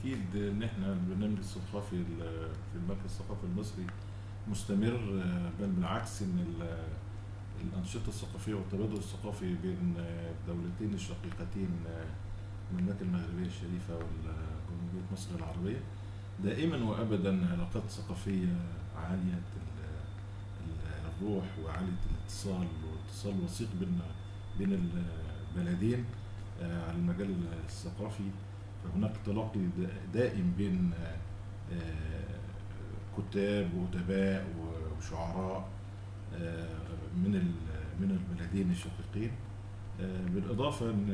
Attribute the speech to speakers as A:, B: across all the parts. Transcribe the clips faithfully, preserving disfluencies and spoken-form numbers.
A: اكيد ان احنا البرنامج الثقافي في المركز الثقافي المصري مستمر، بل بالعكس ان ال- الانشطه الثقافيه والتبادل الثقافي بين الدولتين الشقيقتين المملكه المغربيه الشريفه وجمهوريه مصر العربيه دائما وابدا علاقات ثقافيه عاليه ال- ال- الروح وعاليه الاتصال واتصال وثيق بين بين البلدين آه، على المجال الثقافي. فهناك تلاقي دائم بين آه، آه، كتاب وأدباء وشعراء آه، من من البلدين الشقيقين. آه، بالإضافة إن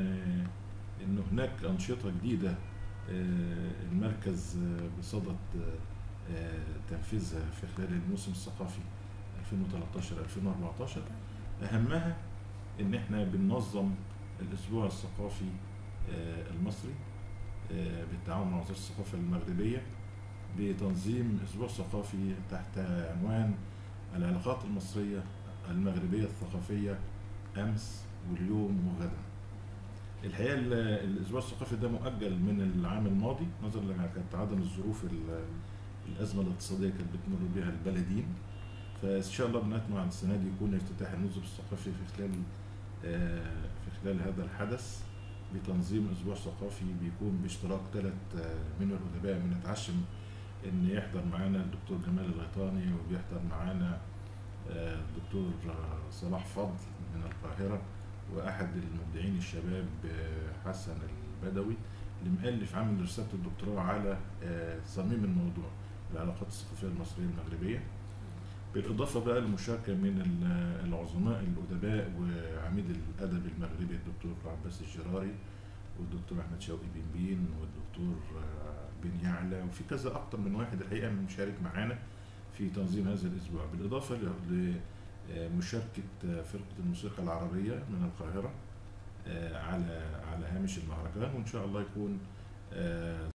A: إن هناك أنشطة جديدة آه، المركز آه، بصدد آه، تنفيذها في خلال الموسم الثقافي ألفين وتلتاشر ألفين وأربعتاشر. أهمها إن إحنا بننظم الأسبوع الثقافي آه، المصري آه، بالتعاون مع وزارة الثقافة المغربية بتنظيم أسبوع ثقافي تحت عنوان العلاقات المصرية المغربية الثقافية أمس واليوم وغدا. الحقيقة ال- الأسبوع الثقافي ده مؤجل من العام الماضي نظرا لكانت عدم الظروف ال- الأزمة الاقتصادية كانت بتمر بها البلدين. فإن شاء الله بنطمع السنة دي يكون افتتاح النزل الثقافي في خلال آه، في خلال هذا الحدث بتنظيم أسبوع ثقافي بيكون باشتراك ثلاث من الأدباء. بنتعشم إن يحضر معانا الدكتور جمال الغيطاني، وبيحضر معانا آه، الدكتور آه، صلاح فضل من القاهرة، وأحد المبدعين الشباب آه، حسن البدوي اللي مؤلف عامل رسالة الدكتوراه على آه، صميم الموضوع العلاقات الثقافية المصرية المغربية. بالإضافة بقى للمشاركة من ال- العظماء الأدباء وعميد الأدب المغربي الدكتور عباس الجراري والدكتور أحمد شوقي بن والدكتور آه، بن يعلى، وفي كذا أكتر من واحد الحقيقة مشارك معانا في تنظيم هذا الأسبوع. بالإضافة لمشاركة فرقة الموسيقى العربية من القاهرة آه، على على هامش المهرجان، وإن شاء الله يكون آه،